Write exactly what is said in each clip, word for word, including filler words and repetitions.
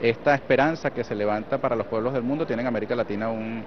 esta esperanza que se levanta para los pueblos del mundo tiene en América Latina un,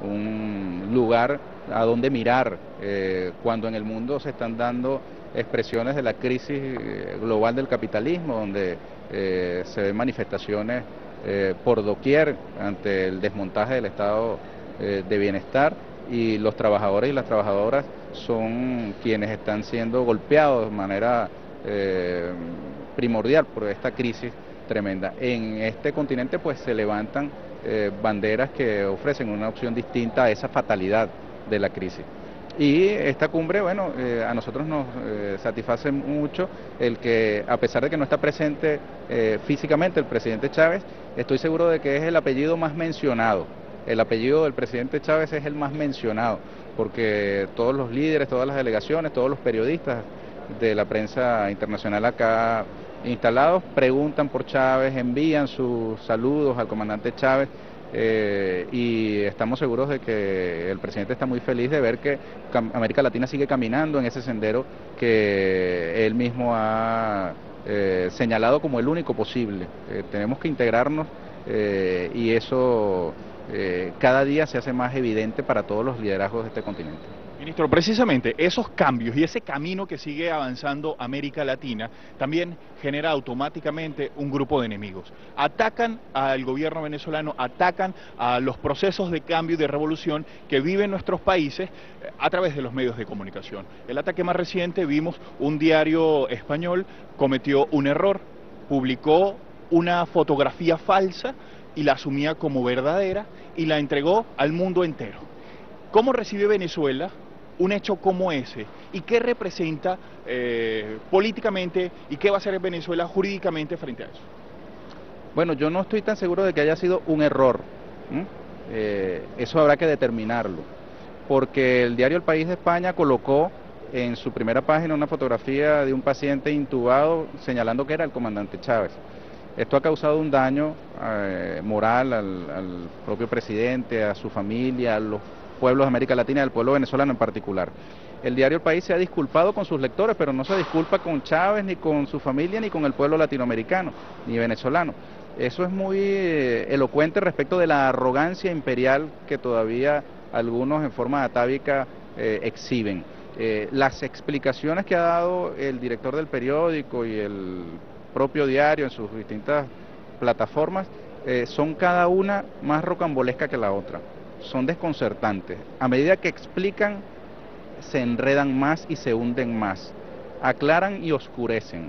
un lugar a donde mirar, eh, cuando en el mundo se están dando expresiones de la crisis global del capitalismo, donde eh, se ven manifestaciones eh, por doquier ante el desmontaje del estado eh, de bienestar, y los trabajadores y las trabajadoras son quienes están siendo golpeados de manera eh, primordial por esta crisis tremenda. En este continente pues se levantan eh, banderas que ofrecen una opción distinta a esa fatalidad de la crisis. Y esta cumbre, bueno, eh, a nosotros nos eh, satisface mucho el que, a pesar de que no está presente eh, físicamente el presidente Chávez, estoy seguro de que es el apellido más mencionado. El apellido del presidente Chávez es el más mencionado, porque todos los líderes, todas las delegaciones, todos los periodistas de la prensa internacional acá instalados preguntan por Chávez, envían sus saludos al comandante Chávez. Eh, y estamos seguros de que el presidente está muy feliz de ver que América Latina sigue caminando en ese sendero que él mismo ha eh, señalado como el único posible. Eh, tenemos que integrarnos eh, y eso eh, cada día se hace más evidente para todos los liderazgos de este continente. Ministro, precisamente esos cambios y ese camino que sigue avanzando América Latina también genera automáticamente un grupo de enemigos. Atacan al gobierno venezolano, atacan a los procesos de cambio y de revolución que viven nuestros países a través de los medios de comunicación. El ataque más reciente, vimos un diario español cometió un error, publicó una fotografía falsa y la asumía como verdadera y la entregó al mundo entero. ¿Cómo recibe Venezuela un hecho como ese? ¿Y qué representa eh, políticamente y qué va a hacer Venezuela jurídicamente frente a eso? Bueno, yo no estoy tan seguro de que haya sido un error. Eh, eso habrá que determinarlo, porque el diario El País de España colocó en su primera página una fotografía de un paciente intubado señalando que era el comandante Chávez. Esto ha causado un daño eh, moral al, al propio presidente, a su familia, a los pueblos de América Latina y al pueblo venezolano en particular. El diario El País se ha disculpado con sus lectores, pero no se disculpa con Chávez, ni con su familia, ni con el pueblo latinoamericano, ni venezolano. Eso es muy eh, elocuente respecto de la arrogancia imperial que todavía algunos en forma atávica eh, exhiben. Eh, las explicaciones que ha dado el director del periódico y el propio diario en sus distintas plataformas eh, son cada una más rocambolesca que la otra. Son desconcertantes. A medida que explican, se enredan más y se hunden más. Aclaran y oscurecen.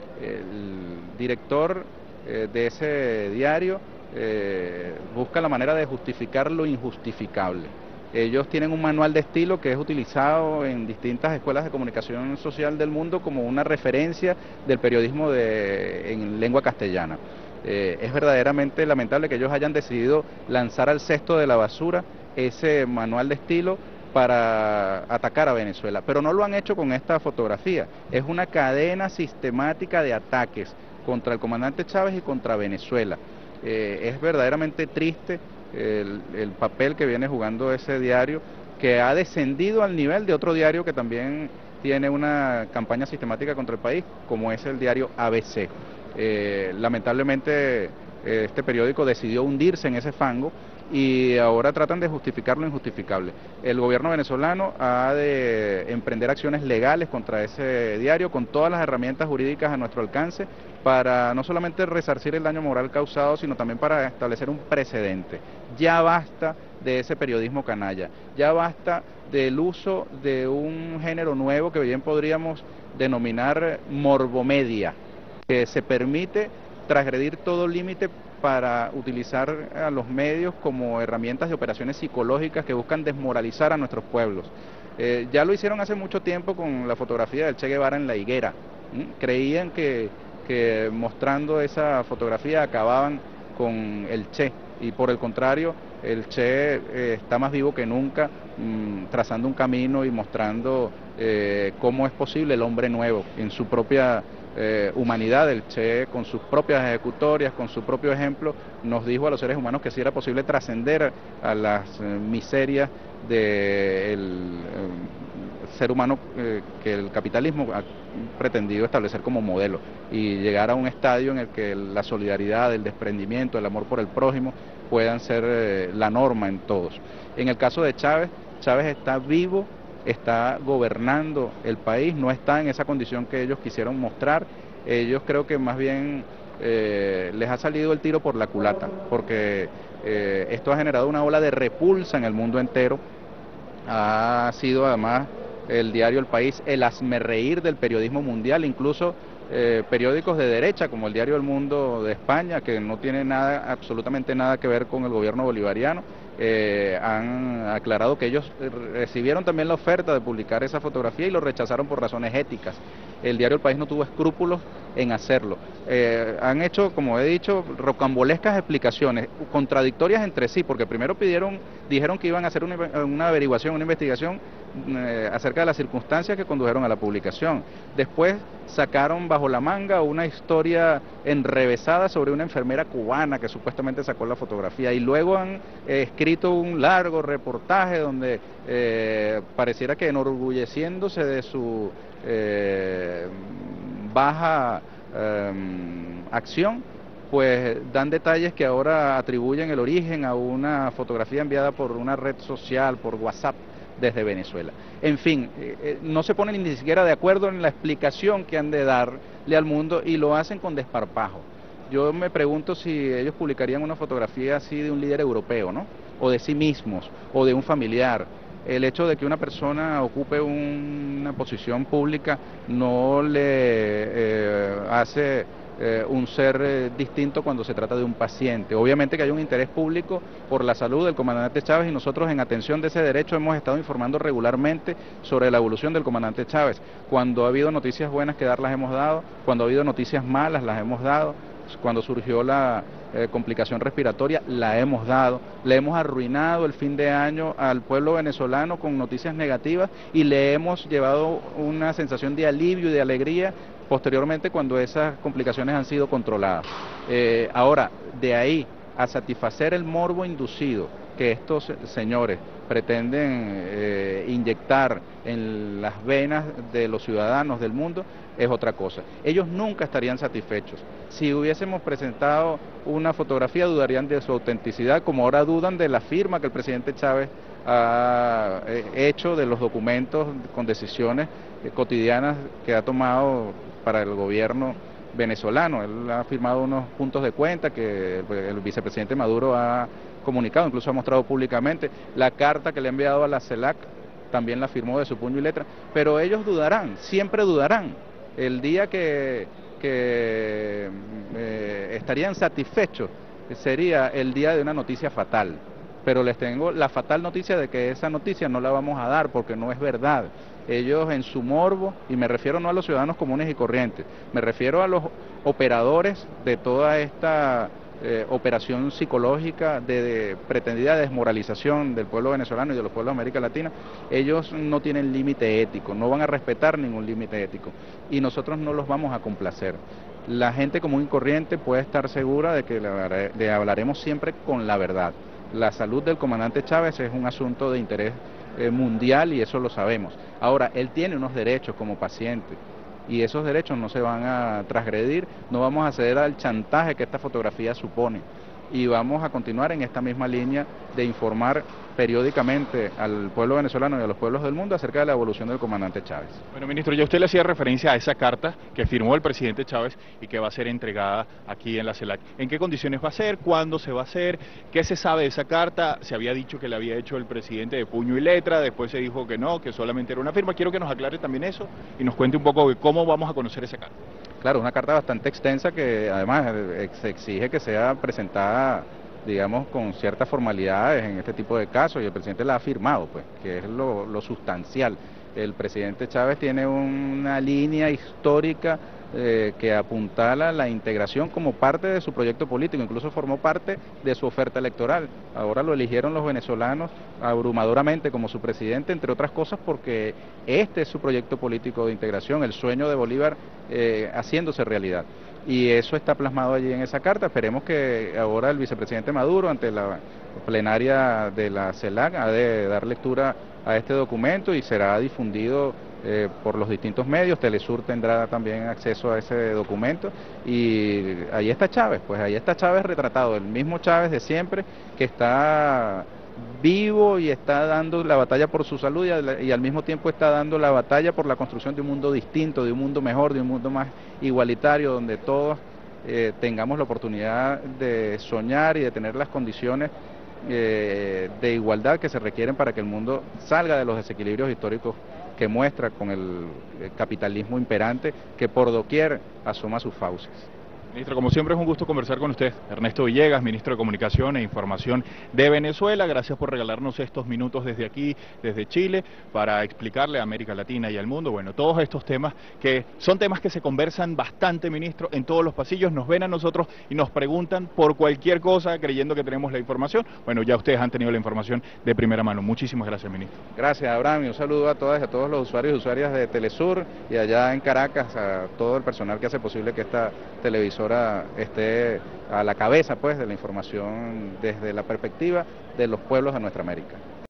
El director eh, de ese diario eh, busca la manera de justificar lo injustificable. Ellos tienen un manual de estilo que es utilizado en distintas escuelas de comunicación social del mundo como una referencia del periodismo de, en lengua castellana. Eh, es verdaderamente lamentable que ellos hayan decidido lanzar al cesto de la basura ese manual de estilo para atacar a Venezuela, pero no lo han hecho con esta fotografía. Es una cadena sistemática de ataques contra el comandante Chávez y contra Venezuela. Eh, es verdaderamente triste el, el papel que viene jugando ese diario, que ha descendido al nivel de otro diario que también tiene una campaña sistemática contra el país, como es el diario A B C. Eh, lamentablemente eh, este periódico decidió hundirse en ese fango y ahora tratan de justificar lo injustificable. El gobierno venezolano ha de emprender acciones legales contra ese diario con todas las herramientas jurídicas a nuestro alcance para no solamente resarcir el daño moral causado, sino también para establecer un precedente. Ya basta de ese periodismo canalla, ya basta del uso de un género nuevo que bien podríamos denominar morbomedia, que se permite transgredir todo límite para utilizar a los medios como herramientas de operaciones psicológicas que buscan desmoralizar a nuestros pueblos. Eh, ya lo hicieron hace mucho tiempo con la fotografía del Che Guevara en la higuera. ¿Mm? Creían que, que mostrando esa fotografía acababan con el Che, y por el contrario, el Che eh, está más vivo que nunca, mmm, trazando un camino y mostrando eh, cómo es posible el hombre nuevo en su propia Eh, humanidad. El Che, con sus propias ejecutorias, con su propio ejemplo, nos dijo a los seres humanos que sí era posible trascender a las eh, miserias del eh, ser humano eh, que el capitalismo ha pretendido establecer como modelo y llegar a un estadio en el que la solidaridad, el desprendimiento, el amor por el prójimo puedan ser eh, la norma en todos. En el caso de Chávez, Chávez está vivo, está gobernando el país, no está en esa condición que ellos quisieron mostrar. Ellos creo que más bien eh, les ha salido el tiro por la culata, porque eh, esto ha generado una ola de repulsa en el mundo entero. Ha sido además el diario El País el hazmerreír del periodismo mundial, incluso eh, periódicos de derecha como el diario El Mundo de España, que no tiene nada, absolutamente nada que ver con el gobierno bolivariano, eh, han aclarado que ellos recibieron también la oferta de publicar esa fotografía y lo rechazaron por razones éticas. El diario El País no tuvo escrúpulos en hacerlo. Eh, han hecho, como he dicho, rocambolescas explicaciones, contradictorias entre sí, porque primero pidieron, dijeron que iban a hacer una, una averiguación, una investigación eh, acerca de las circunstancias que condujeron a la publicación. Después sacaron bajo la manga una historia enrevesada sobre una enfermera cubana que supuestamente sacó la fotografía, y luego han eh, escrito un largo reportaje donde eh, pareciera que enorgulleciéndose de su eh, baja eh, acción, pues dan detalles que ahora atribuyen el origen a una fotografía enviada por una red social, por WhatsApp, desde Venezuela. En fin, eh, no se ponen ni siquiera de acuerdo en la explicación que han de darle al mundo y lo hacen con desparpajo. Yo me pregunto si ellos publicarían una fotografía así de un líder europeo, ¿no? O de sí mismos, o de un familiar. El hecho de que una persona ocupe un, una posición pública no le eh, hace eh, un ser eh, distinto cuando se trata de un paciente. Obviamente que hay un interés público por la salud del comandante Chávez, y nosotros en atención de ese derecho hemos estado informando regularmente sobre la evolución del comandante Chávez. Cuando ha habido noticias buenas que dar las hemos dado, cuando ha habido noticias malas las hemos dado. Cuando surgió la eh, complicación respiratoria, la hemos dado. Le hemos arruinado el fin de año al pueblo venezolano con noticias negativas y le hemos llevado una sensación de alivio y de alegría posteriormente cuando esas complicaciones han sido controladas. Eh, ahora, de ahí a satisfacer el morbo inducido que estos señores pretenden eh, inyectar en las venas de los ciudadanos del mundo, es otra cosa. Ellos nunca estarían satisfechos. Si hubiésemos presentado una fotografía, dudarían de su autenticidad, como ahora dudan de la firma que el presidente Chávez ha hecho de los documentos con decisiones cotidianas que ha tomado para el gobierno venezolano. Él ha firmado unos puntos de cuenta que el vicepresidente Maduro ha comunicado, incluso ha mostrado públicamente. La carta que le ha enviado a la CELAC también la firmó de su puño y letra, pero ellos dudarán, siempre dudarán. El día que, que eh, estarían satisfechos sería el día de una noticia fatal, pero les tengo la fatal noticia de que esa noticia no la vamos a dar porque no es verdad. Ellos en su morbo, y me refiero no a los ciudadanos comunes y corrientes, me refiero a los operadores de toda esta eh, operación psicológica de, de pretendida desmoralización del pueblo venezolano y de los pueblos de América Latina. Ellos no tienen límite ético, no van a respetar ningún límite ético y nosotros no los vamos a complacer. La gente común y corriente puede estar segura de que le, le hablaremos siempre con la verdad. La salud del comandante Chávez es un asunto de interés eh, mundial y eso lo sabemos. Ahora, él tiene unos derechos como paciente y esos derechos no se van a transgredir, no vamos a ceder al chantaje que esta fotografía supone y vamos a continuar en esta misma línea de informar periódicamente al pueblo venezolano y a los pueblos del mundo acerca de la evolución del comandante Chávez. Bueno, ministro, ya usted le hacía referencia a esa carta que firmó el presidente Chávez y que va a ser entregada aquí en la CELAC. ¿En qué condiciones va a ser? ¿Cuándo se va a hacer? ¿Qué se sabe de esa carta? Se había dicho que le había hecho el presidente de puño y letra, después se dijo que no, que solamente era una firma. Quiero que nos aclare también eso y nos cuente un poco de cómo vamos a conocer esa carta. Claro, una carta bastante extensa que además se exige que sea presentada, digamos, con ciertas formalidades en este tipo de casos, y el presidente la ha firmado, pues, que es lo, lo sustancial. El presidente Chávez tiene una línea histórica eh, que apuntala la integración como parte de su proyecto político, incluso formó parte de su oferta electoral. Ahora lo eligieron los venezolanos abrumadoramente como su presidente, entre otras cosas porque este es su proyecto político de integración, el sueño de Bolívar eh, haciéndose realidad. Y eso está plasmado allí en esa carta. Esperemos que ahora el vicepresidente Maduro, ante la plenaria de la CELAC, ha de dar lectura a este documento y será difundido eh, por los distintos medios. Telesur tendrá también acceso a ese documento y ahí está Chávez, pues ahí está Chávez retratado, el mismo Chávez de siempre que está vivo y está dando la batalla por su salud y al, y al mismo tiempo está dando la batalla por la construcción de un mundo distinto, de un mundo mejor, de un mundo más igualitario, donde todos eh, tengamos la oportunidad de soñar y de tener las condiciones eh, de igualdad que se requieren para que el mundo salga de los desequilibrios históricos que muestra con el, el capitalismo imperante que por doquier asoma sus fauces. Ministro, como siempre es un gusto conversar con usted. Ernesto Villegas, Ministro de Comunicación e Información de Venezuela. Gracias por regalarnos estos minutos desde aquí, desde Chile, para explicarle a América Latina y al mundo, bueno, todos estos temas que son temas que se conversan bastante, Ministro, en todos los pasillos. Nos ven a nosotros y nos preguntan por cualquier cosa, creyendo que tenemos la información. Bueno, ya ustedes han tenido la información de primera mano. Muchísimas gracias, Ministro. Gracias, Abraham, y un saludo a todas y a todos los usuarios y usuarias de Telesur y allá en Caracas, a todo el personal que hace posible que esta televisora esté a la cabeza pues de la información desde la perspectiva de los pueblos de nuestra América.